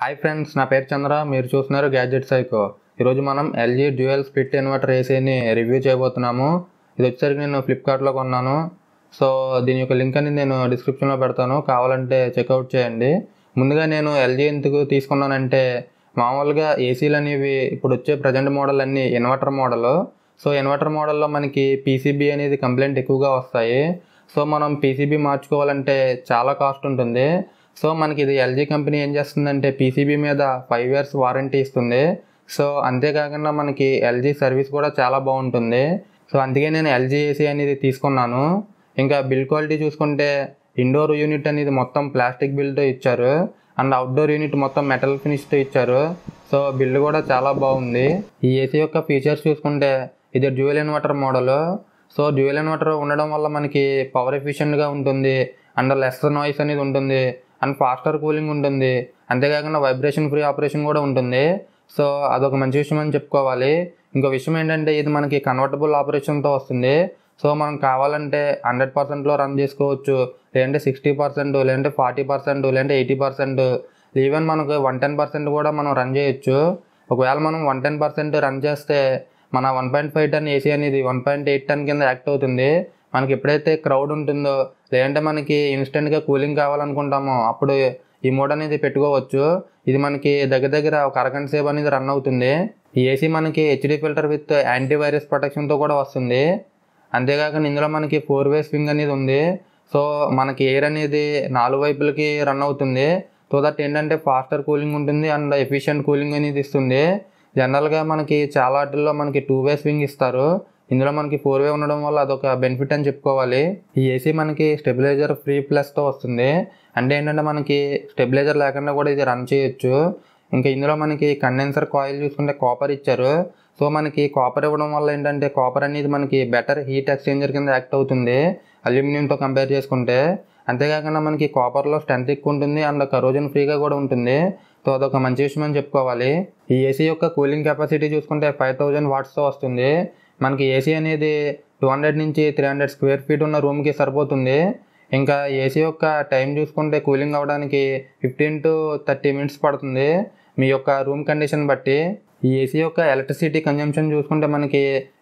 Hi friends, నా పేరు చంద్ర. మీరు చూస్తున్నారు గ్యాడ్జెట్ సైకో. ఈరోజు మనం ఎల్జీ డ్యూయల్ స్ప్లిట్ ఇన్వర్టర్ ఏసీని రివ్యూ చేయబోతున్నాము. ఇది వచ్చేసరికి నేను ఫ్లిప్కార్ట్లో కొన్నాను. సో దీని యొక్క లింక్ అనేది నేను డిస్క్రిప్షన్లో పెడతాను, కావాలంటే చెక్అవుట్ చేయండి. ముందుగా నేను ఎల్జీ ఎందుకు తీసుకున్నానంటే, మామూలుగా ఏసీలు అనేవి ఇప్పుడు వచ్చే ప్రజెంట్ మోడల్ అన్నీ ఇన్వర్టర్ మోడల్. సో ఇన్వర్టర్ మోడల్లో మనకి పీసీబీ అనేది కంప్లైంట్ ఎక్కువగా వస్తాయి. సో మనం పీసీబీ మార్చుకోవాలంటే చాలా కాస్ట్ ఉంటుంది. సో మనకి ఇది ఎల్జీ కంపెనీ ఏం చేస్తుందంటే పీసీబీ మీద 5 years వారంటీ ఇస్తుంది. సో అంతేకాకుండా మనకి ఎల్జీ సర్వీస్ కూడా చాలా బాగుంటుంది. సో అందుకే నేను ఎల్జీ ఏసీ అనేది తీసుకున్నాను. ఇంకా బిల్డ్ క్వాలిటీ చూసుకుంటే ఇండోర్ యూనిట్ అనేది మొత్తం ప్లాస్టిక్ బిల్డ్తో ఇచ్చారు, అండ్ అవుట్డోర్ యూనిట్ మొత్తం మెటల్ ఫినిష్తో ఇచ్చారు. సో బిల్డ్ కూడా చాలా బాగుంది. ఈ ఏసీ యొక్క ఫీచర్స్ చూసుకుంటే ఇది dual inverter model. So dual inverter ఉండడం వల్ల మనకి పవర్ ఎఫిషియెంట్గా ఉంటుంది, అండ్ లెస్ నాయిస్ అనేది ఉంటుంది, అండ్ ఫాస్టర్ కూలింగ్ ఉంటుంది. అంతేకాకుండా వైబ్రేషన్ ఫ్రీ ఆపరేషన్ కూడా ఉంటుంది. సో అదొక మంచి విషయం అని చెప్పుకోవాలి. ఇంకో విషయం ఏంటంటే ఇది మనకి కన్వర్టబుల్ ఆపరేషన్తో వస్తుంది. సో మనం కావాలంటే 100%లో రన్ చేసుకోవచ్చు, లేదంటే 60%, లేదంటే 40%, లేదంటే 80%, ఈవెన్ మనకు 110% కూడా మనం రన్ చేయొచ్చు. ఒకవేళ మనం 110% రన్ చేస్తే మన 1.5 ton ఏసీ అనేది 1.8 ton కింద యాక్ట్ అవుతుంది. మనకి ఎప్పుడైతే క్రౌడ్ ఉంటుందో, లేదంటే మనకి ఇన్స్టెంట్గా కూలింగ్ కావాలనుకుంటామో అప్పుడు ఈ మోడ్ అనేది పెట్టుకోవచ్చు. ఇది మనకి దగ్గర దగ్గర ఒక అరగంట సేపు అనేది రన్ అవుతుంది. ఈ ఏసీ మనకి హెచ్డి ఫిల్టర్ విత్ యాంటీవైరస్ ప్రొటెక్షన్తో కూడా వస్తుంది. అంతేకాకుండా ఇందులో మనకి 4-way స్వింగ్ అనేది ఉంది. సో మనకి ఎయిర్ అనేది 4 వైపులకి రన్ అవుతుంది. సో దట్ ఏంటంటే ఫాస్టర్ కూలింగ్ ఉంటుంది, అండ్ ఎఫిషియెంట్ కూలింగ్ అనేది ఇస్తుంది. జనరల్గా మనకి చాలా వాటిల్లో మనకి 2-way స్వింగ్ ఇస్తారు, ఇందులో మనకి 4-way ఉండడం వల్ల అదొక బెనిఫిట్ అని చెప్పుకోవాలి. ఈ ఏసీ మనకి స్టెబిలైజర్ ఫ్రీ ప్లస్తో వస్తుంది. అంటే ఏంటంటే మనకి స్టెబిలైజర్ లేకుండా కూడా ఇది రన్ చేయొచ్చు. ఇంకా ఇందులో మనకి కండెన్సర్ కాయిల్ చూసుకుంటే కాపర్ ఇచ్చారు. సో మనకి కాపర్ ఇవ్వడం వల్ల ఏంటంటే కాపర్ అనేది మనకి బెటర్ హీట్ ఎక్స్చేంజర్ కింద యాక్ట్ అవుతుంది అల్యూమినియంతో కంపేర్ చేసుకుంటే. అంతేకాకుండా మనకి కాపర్లో స్ట్రెంత్ ఎక్కువ ఉంటుంది, అండ్ కరోజన్ ఫ్రీగా కూడా ఉంటుంది. సో అదొక మంచి విషయం అని చెప్పుకోవాలి. ఈ ఏసీ యొక్క కూలింగ్ కెపాసిటీ చూసుకుంటే 5000 wattsతో వస్తుంది. మనకి ఏసీ అనేది 200 నుంచి 300 square feet ఉన్న రూమ్కి సరిపోతుంది. ఇంకా ఏసీ యొక్క టైం చూసుకుంటే కూలింగ్ అవ్వడానికి 15 to 30 minutes పడుతుంది, మీ యొక్క రూమ్ కండిషన్ బట్టి. ఈ ఏసీ యొక్క ఎలక్ట్రిసిటీ కన్జంప్షన్ చూసుకుంటే మనకి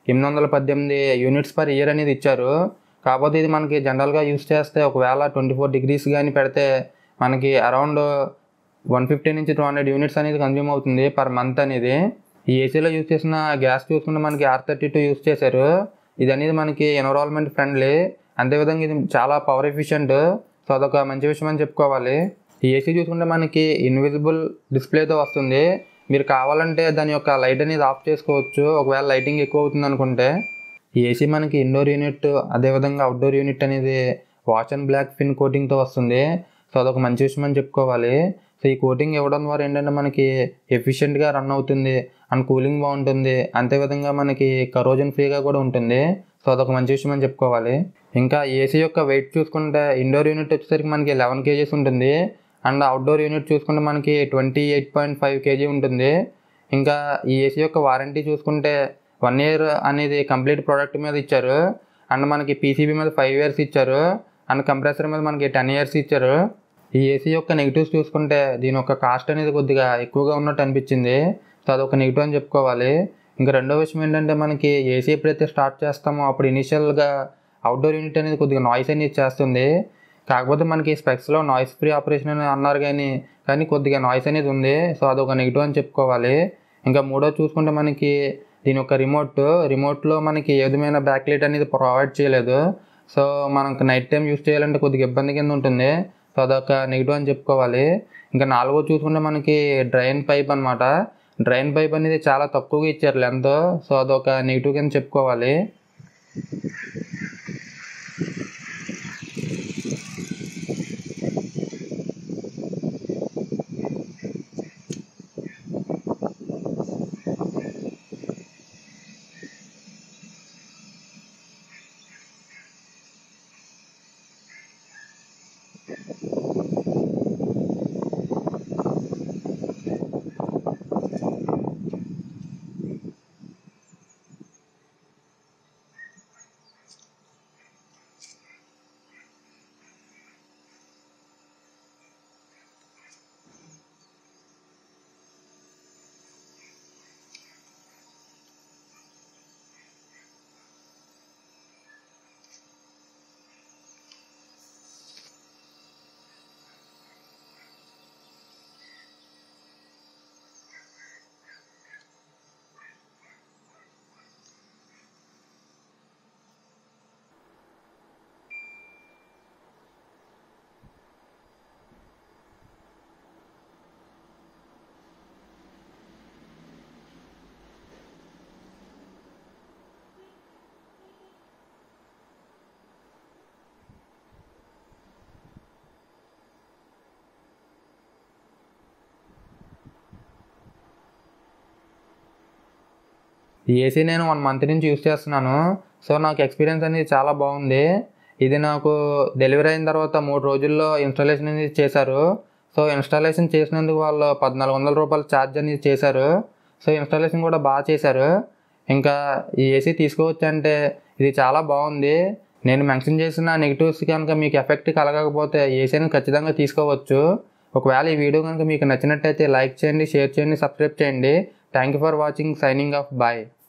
818 units per year అనేది ఇచ్చారు. కాకపోతే ఇది మనకి జనరల్గా యూస్ చేస్తే ఒకవేళ 24 degrees కానీ పెడితే మనకి అరౌండ్ 150 నుంచి 200 units అనేది కన్జ్యూమ్ అవుతుంది పర్ మంత్ అనేది. ఈ ఏసీలో యూజ్ చేసిన గ్యాస్ చూసుకుంటే మనకి R32 యూజ్ చేశారు. ఇది అనేది మనకి ఎన్విరాన్మెంట్ ఫ్రెండ్లీ, అంతేవిధంగా ఇది చాలా పవర్ ఎఫిషియెంట్. సో అదొక మంచి విషయం అని చెప్పుకోవాలి. ఈ ఏసీ చూసుకుంటే మనకి ఇన్విజిబుల్ డిస్ప్లేతో వస్తుంది. మీరు కావాలంటే దాని యొక్క లైట్ అనేది ఆఫ్ చేసుకోవచ్చు ఒకవేళ లైటింగ్ ఎక్కువ అవుతుంది అనుకుంటే. ఈ ఏసీ మనకి ఇండోర్ యూనిట్, అదేవిధంగా అవుట్డోర్ యూనిట్ అనేది వాష్ అండ్ బ్లాక్ ఫిన్ కోటింగ్తో వస్తుంది. సో అదొక మంచి విషయం అని చెప్పుకోవాలి. సో ఈ కోటింగ్ ఇవ్వడం ద్వారా ఏంటంటే మనకి ఎఫిషియెంట్గా రన్ అవుతుంది, అండ్ కూలింగ్ బాగుంటుంది, అంతేవిధంగా మనకి కరోజన్ ఫ్రీగా కూడా ఉంటుంది. సో అదొక మంచి విషయం అని చెప్పుకోవాలి. ఇంకా ఏసీ యొక్క వెయిట్ చూసుకుంటే ఇండోర్ యూనిట్ వచ్చేసరికి మనకి 11 kgs ఉంటుంది, అండ్ అవుట్డోర్ యూనిట్ చూసుకుంటే మనకి 28.5 kg ఉంటుంది. ఇంకా ఈ ఏసీ యొక్క వారంటీ చూసుకుంటే 1 year అనేది కంప్లీట్ ప్రోడక్ట్ మీద ఇచ్చారు, అండ్ మనకి పీసీబీ మీద 5 years ఇచ్చారు, అండ్ కంప్రెసర్ మీద మనకి 10 years ఇచ్చారు. ఈ ఏసీ యొక్క నెగిటివ్స్ చూసుకుంటే దీని యొక్క కాస్ట్ అనేది కొద్దిగా ఎక్కువగా ఉన్నట్టు అనిపించింది. సో అదొక నెగిటివ్ అని చెప్పుకోవాలి. ఇంకా రెండో విషయం ఏంటంటే మనకి ఏసీ ఎప్పుడైతే స్టార్ట్ చేస్తామో అప్పుడు ఇనీషియల్గా అవుట్డోర్ యూనిట్ అనేది కొద్దిగా నాయిస్ అనేది చేస్తుంది. కాకపోతే మనకి స్పెక్స్లో నాయిస్ ఫ్రీ ఆపరేషన్ అని అన్నారు, కానీ కొద్దిగా నాయిస్ అనేది ఉంది. సో అదొక నెగిటివ్ అని చెప్పుకోవాలి. ఇంకా మూడో చూసుకుంటే మనకి దీని యొక్క రిమోట్లో మనకి ఏ విధమైన బ్యాక్ లైట్ అనేది ప్రొవైడ్ చేయలేదు. సో మనకు నైట్ టైం యూస్ చేయాలంటే కొద్దిగా ఇబ్బంది కింద ఉంటుంది. సో అదొక నెగిటివ్ అని చెప్పుకోవాలి. ఇంకా నాలుగో చూసుకుంటే మనకి డ్రైన్ పైప్ అనమాట. డ్రైన్ పైప్ అనేది చాలా తక్కువగా ఇచ్చారు లెంత్. సో అదొక నెగిటివ్ కింద చెప్పుకోవాలి. ఈ ఏసీ నేను 1 మంత్ నుంచి యూస్ చేస్తున్నాను. సో నాకు ఎక్స్పీరియన్స్ అనేది చాలా బాగుంది. ఇది నాకు డెలివరీ అయిన తర్వాత 3 రోజుల్లో ఇన్స్టాలేషన్ అనేది చేశారు. సో ఇన్స్టాలేషన్ చేసినందుకు వాళ్ళు రూ. 1,400 ఛార్జ్ అనేది చేశారు. సో ఇన్స్టాలేషన్ కూడా బాగా చేశారు. ఇంకా ఈ ఏసీ తీసుకోవచ్చంటే ఇది చాలా బాగుంది. నేను మెన్షన్ చేసిన నెగిటివ్స్ కనుక మీకు ఎఫెక్ట్ కలగకపోతే ఏసీని ఖచ్చితంగా తీసుకోవచ్చు. ఒకవేళ ఈ వీడియో కనుక మీకు నచ్చినట్టయితే లైక్ చేయండి, షేర్ చేయండి, సబ్స్క్రైబ్ చేయండి. Thank you for watching. Signing off. Bye.